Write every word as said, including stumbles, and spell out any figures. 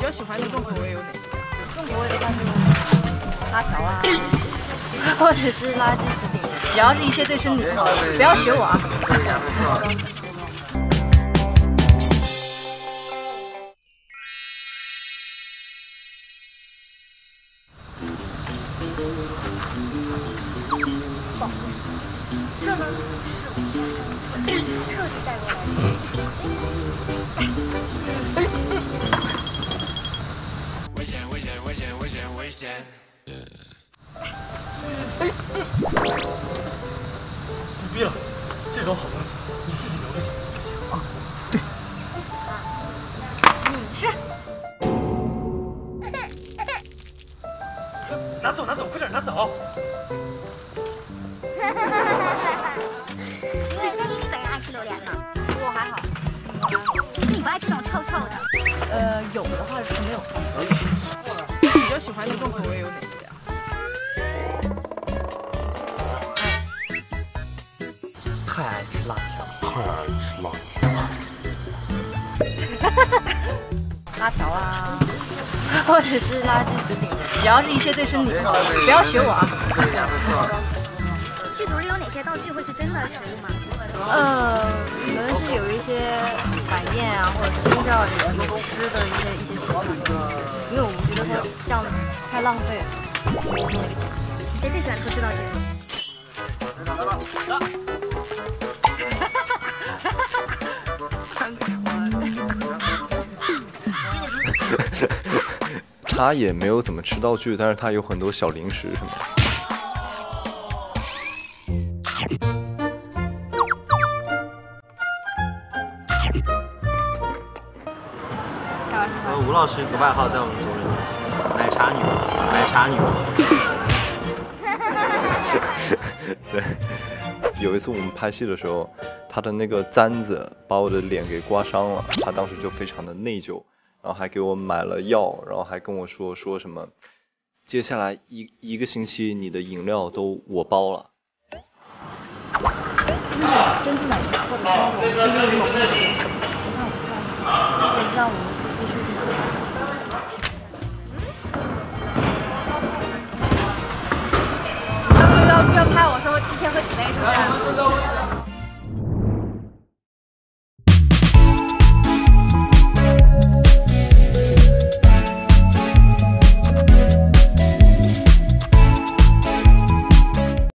较喜欢的重口味有哪些？ 重口味的话就拉条啊，或者是垃圾食品，只要是一些对身体不好的，不要学我啊。 这呢是我们家乡的特产，特地带过来的。 危险！危险！危险！危险！危险！ 不必了，这种好东西你自己留着行不行？啊，对。 不行啊，你吃。 拿走，拿走，快点拿走！ 对，那你本人爱吃榴莲吗？ 我还好。 你不爱吃那种臭臭的？ 呃，有的话是没有。 比较喜欢的重口味有哪些啊？ 太爱吃辣条， 太爱吃辣条。 拉条啊，或者是垃圾食品，只要是一些对身体不好的，不要学我啊。 剧组里有哪些道具会是真的食物吗？ 呃，可能是有一些晚宴啊，或者是宗教里面吃的一些一些习惯，因为我们觉得它这样太浪费了，弄了个奖。 谁最喜欢厨师道具？ 他也没有怎么吃道具，但是他有很多小零食什么的。 呃，吴老师有个外号在我们组里，奶茶女王，奶茶女王。 对，有一次我们拍戏的时候，他的那个簪子把我的脸给刮伤了，他当时就非常的内疚，然后还给我买了药，然后还跟我说说什么，接下来一一个星期你的饮料都我包了。 珍珠奶茶或者是那种珍珠柠檬的，我看我看，让我们司机去买。要要要拍我说之前喝几杯是不是？